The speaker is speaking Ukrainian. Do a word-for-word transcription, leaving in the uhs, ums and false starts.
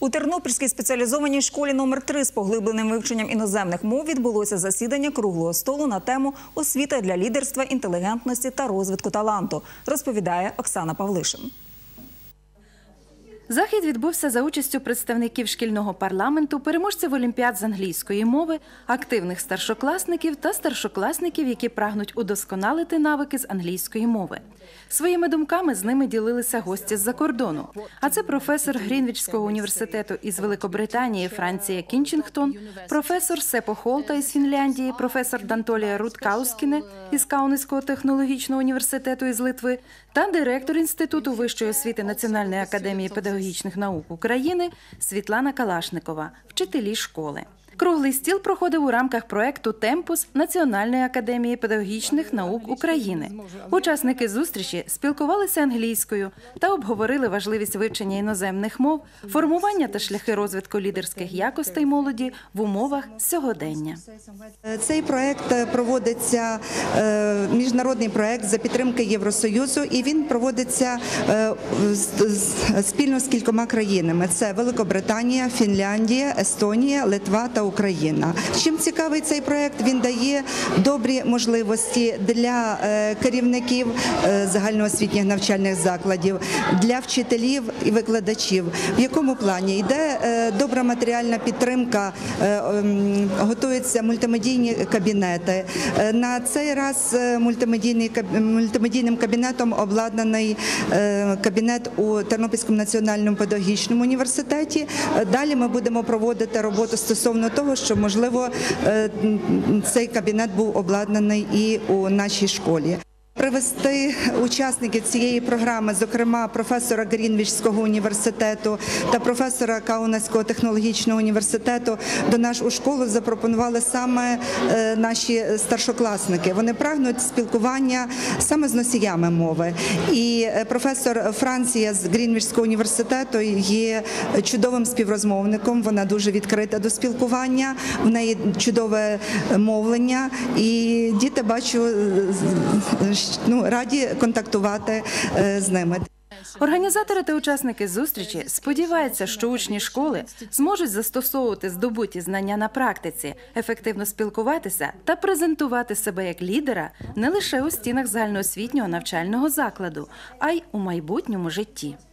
У Тернопільській спеціалізованій школі номер три з поглибленим вивченням іноземних мов відбулося засідання круглого столу на тему «Освіта для лідерства, інтелігентності та розвитку таланту», розповідає Оксана Павлишин. Захід відбувся за участю представників шкільного парламенту, переможців олімпіад з англійської мови, активних старшокласників та старшокласників, які прагнуть удосконалити навики з англійської мови. Своїми думками з ними ділилися гості з-за кордону. А це професор Грінвічського університету із Великобританії Франція Кінчингтон, професор Сепо Холта із Фінляндії, професор Дантолія Руткаускіне із Каунасського технологічного університету із Литви та директор Інституту вищої освіти Національної академії педагогічних наук України Світлана Калашникова, вчителі школи. Круглий стіл проходив у рамках проєкту «Темпус» Національної академії педагогічних наук України. Учасники зустрічі спілкувалися англійською та обговорили важливість вивчення іноземних мов, формування та шляхи розвитку лідерських якостей молоді в умовах сьогодення. Цей проєкт проводиться, міжнародний проєкт за підтримки Євросоюзу, і він проводиться спільно з кількома країнами. Це Великобританія, Фінляндія, Естонія, Литва та Україна. Чим цікавий цей проєкт? Він дає добрі можливості для керівників загальноосвітніх навчальних закладів, для вчителів і викладачів. В якому плані? Йде добра матеріальна підтримка, готуються мультимедійні кабінети. На цей раз мультимедійним кабінетом обладнаний кабінет у Тернопільському національному педагогічному університеті. Далі ми будемо проводити роботу стосовно того, що, можливо, цей кабінет був обладнаний і у нашій школі. Привести учасників цієї програми, зокрема професора Грінвічського університету та професора Каунаського технологічного університету, до нас у школу запропонували саме наші старшокласники. Вони прагнуть спілкування саме з носіями мови. І професор Франція з Грінвічського університету є чудовим співрозмовником, вона дуже відкрита до спілкування, в неї чудове мовлення, і діти, бачу, Ну, раді контактувати з ними. Організатори та учасники зустрічі сподіваються, що учні школи зможуть застосовувати здобуті знання на практиці, ефективно спілкуватися та презентувати себе як лідера не лише у стінах загальноосвітнього навчального закладу, а й у майбутньому житті.